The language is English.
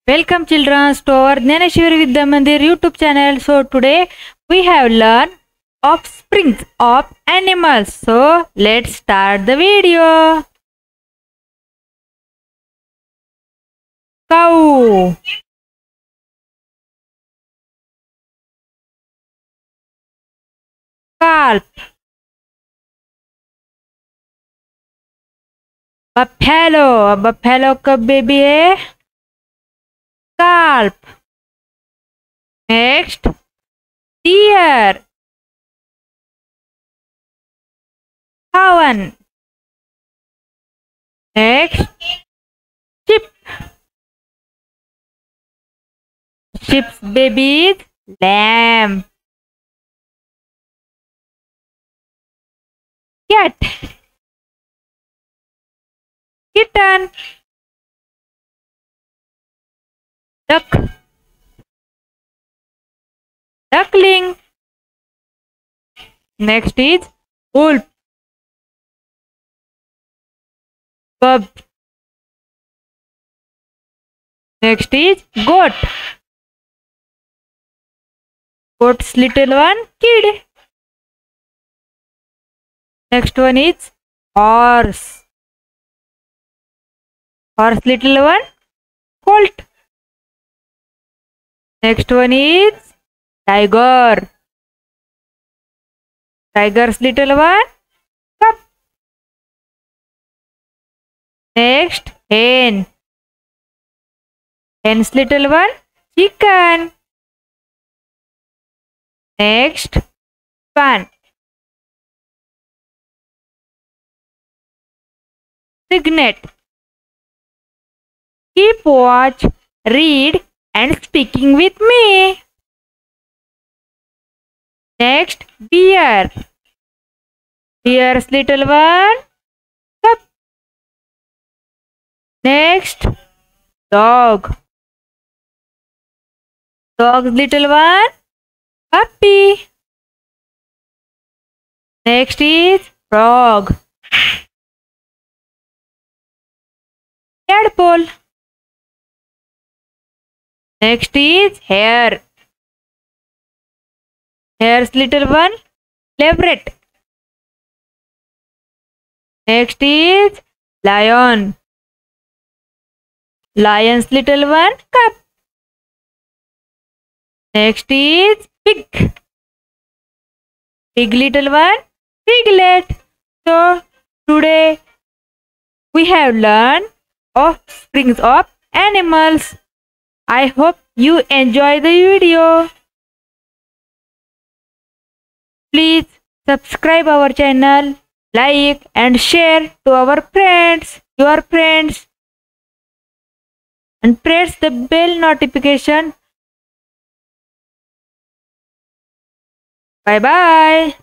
Welcome children to our Dnyaneshwari Vidhyamandir YouTube channel. So today we have learned offsprings of animals. So let's start the video. Cow, calf, buffalo. Buffalo का baby है calf. Next, deer, fawn. Next, sheep. Sheep's baby is lamb. Cat, kitten, duck, duckling. Next is wolf, cub. Next is goat. Goat's little one, kid. Next one is horse. Horse little one, colt. Next one is tiger. Tiger's little one, cub. Next, hen. Hen's little one, chicken. Next, swan. Cygnet. Keep watch, read and speaking with me. Next, bear. Bear's little one, cub. Next, dog. Dog's little one, puppy. Next is frog. Tadpole. Next is hare. Hare's little one, leveret. Next is lion. Lion's little one, cub. Next is pig. Pig little one, piglet. So today we have learned offsprings of animals. I hope you enjoy the video. Please subscribe our channel, like and share to our friends, your friends, and press the bell notification. Bye bye.